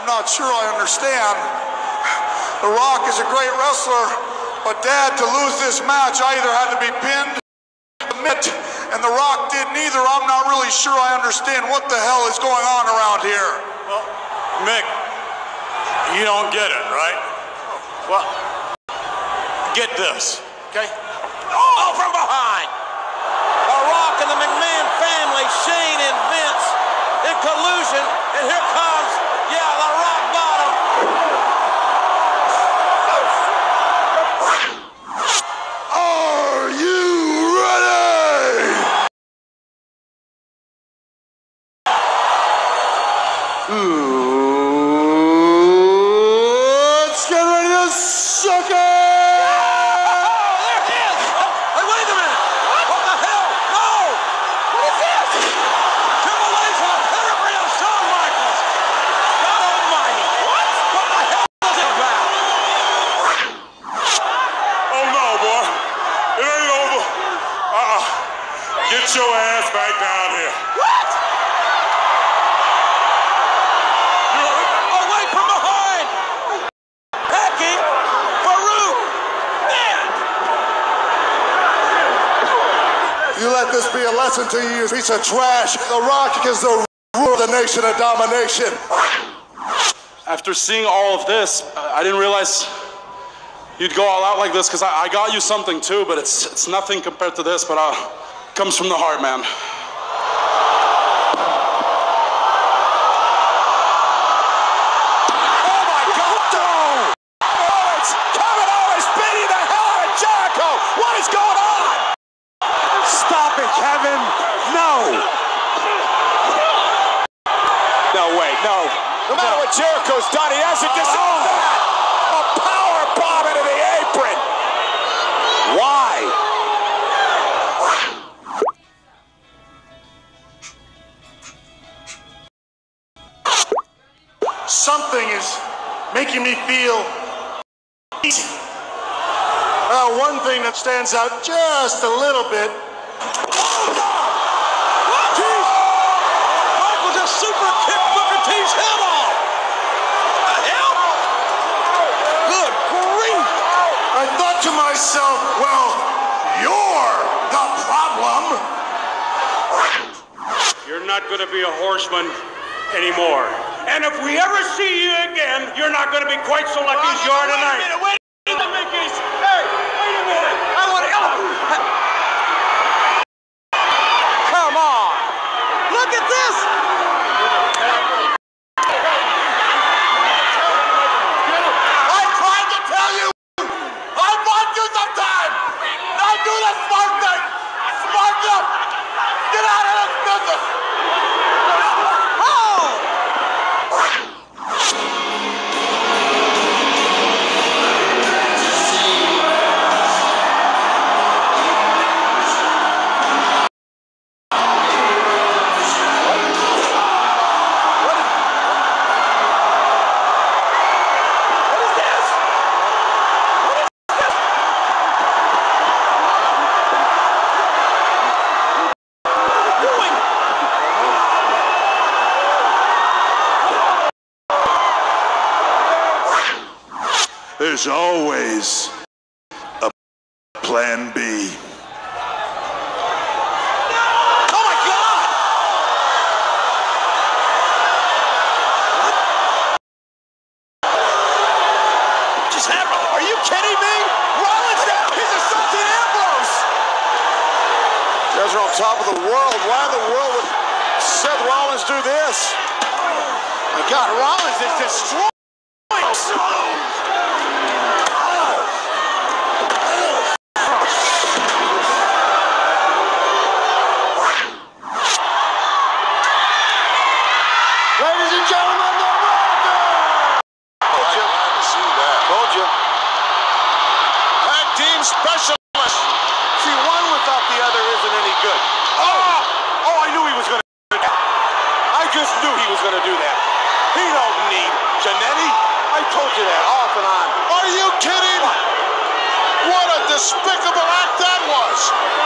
I'm not sure I understand. The Rock is a great wrestler, but Dad, to lose this match, I either had to be pinned, and The Rock did neither. I'm not really sure I understand what the hell is going on around here. Well, Mick, you don't get it, right? Well, get this, okay? Oh, from behind! The Rock and the McMahon family, Shane and Vince, in collusion, and here comes, yeah, the Rock Bottom. Are you ready? Let's get ready to suck it! Get your ass back down here. What? Away from behind! Hacking Farouk! Man! You let this be a lesson to you, you piece of trash. The Rock is the ruler of the nation of domination. After seeing all of this, I didn't realize you'd go all out like this, because I got you something too, but it's nothing compared to this, but comes from the heart, man. Oh my God! No! Oh, it's Kevin Owens beating the hell out of Jericho! What is going on? Stop it, Kevin! No! No, wait, no. No matter what Jericho's done, he hasn't deserved that! A power bomb into the apron! Why? Something is making me feel easy. One thing that stands out just a little bit. Michael just super kicked Booker T's head off! What the hell? Good grief! I thought to myself, well, you're the problem. You're not going to be a horseman anymore. And if we ever see you again, you're not going to be quite so lucky as you are tonight. Wait a minute, Mickey! Hey, wait a minute! I want to... Come on! Look at this! I tried to tell you. I want you sometime. Now do the smart thing. Smart up. Get out of this business. There's always a plan B. Oh my God! What just happened? Are you kidding me? Rollins now! He's assaulting Ambrose! You guys are on top of the world. Why in the world would Seth Rollins do this? My God, Rollins is destroying. Ladies and gentlemen, the Rocker! Told you. Glad to see that. Told you. Tag team specialist. See, one without the other isn't any good. Oh, I knew he was going to do that. I just knew he was going to do that. He don't need Jannetty. I told you that off and on. Are you kidding? What a despicable act that was!